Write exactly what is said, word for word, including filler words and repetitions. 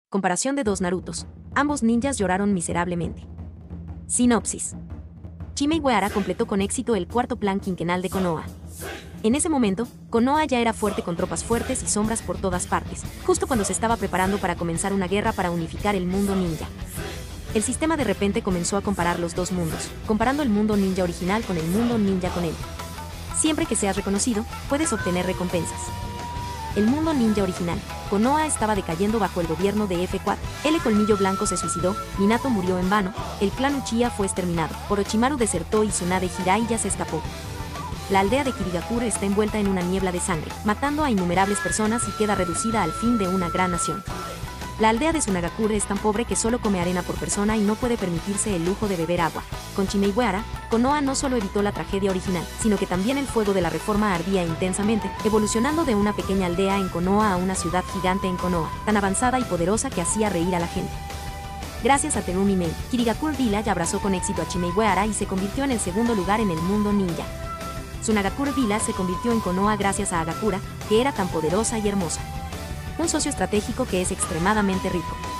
Comparación de dos Narutos. Ambos ninjas lloraron miserablemente. Sinopsis. Chimei Uehara completó con éxito el cuarto plan quinquenal de Konoha. En ese momento, Konoha ya era fuerte con tropas fuertes y sombras por todas partes, justo cuando se estaba preparando para comenzar una guerra para unificar el mundo ninja. El sistema de repente comenzó a comparar los dos mundos, comparando el mundo ninja original con el mundo ninja con él. Siempre que seas reconocido, puedes obtener recompensas. El mundo ninja original. Konoha estaba decayendo bajo el gobierno de F cuatro. L. Colmillo Blanco se suicidó, Minato murió en vano, el clan Uchiha fue exterminado, Orochimaru desertó y Tsunade Jiraiya se escapó. La aldea de Kirigakure está envuelta en una niebla de sangre, matando a innumerables personas y queda reducida al fin de una gran nación. La aldea de Tsunagakure es tan pobre que solo come arena por persona y no puede permitirse el lujo de beber agua. Con Chimei Uehara, Konoha no solo evitó la tragedia original, sino que también el fuego de la reforma ardía intensamente, evolucionando de una pequeña aldea en Konoha a una ciudad gigante en Konoha, tan avanzada y poderosa que hacía reír a la gente. Gracias a Terumi Mei, Kirigakure Village abrazó con éxito a Chimei Uehara y se convirtió en el segundo lugar en el mundo ninja. Tsunagakure Village se convirtió en Konoha gracias a Agakura, que era tan poderosa y hermosa. Un socio estratégico que es extremadamente rico.